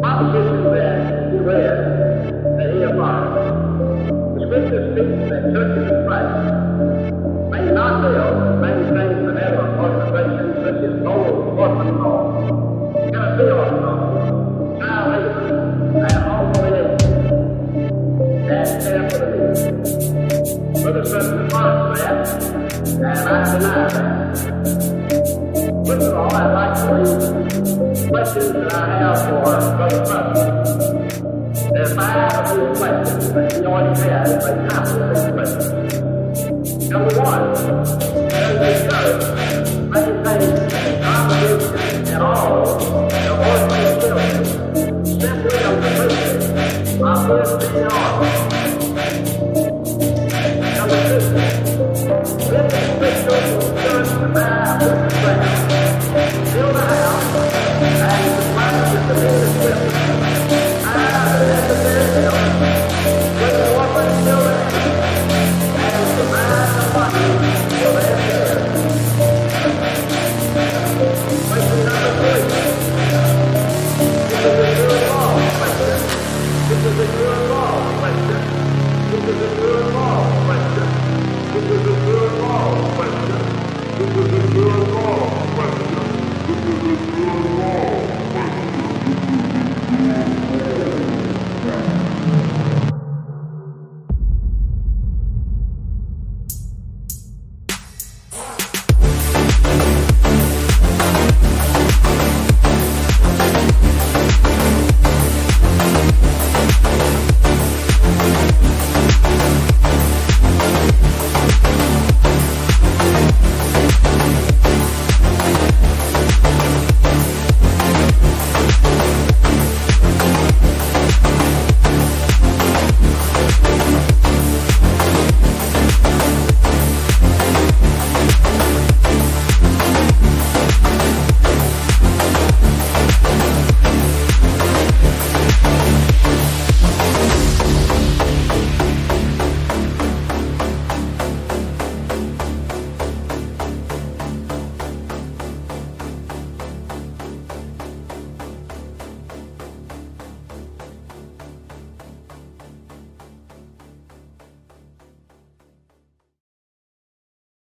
proposition that he read, that he affirmed. The scripture speaks that churches of Christ may not build and maintain benevolent organizations such as Gold Orphan Home, Tennessee Orphan Home, Child Labor, and Home for the Aged, and care for the needy. But there's certain response to that, and I deny that. First of all, I'd like to read questions that I have for Brother President. There are 5 of these questions that he already has a copy of these questions. Number 1, does the church maintain obligation at all to ordain children simply on the basis of this being offered? Number 2, if the scripture church provide with the ground, build a house, and supply it with the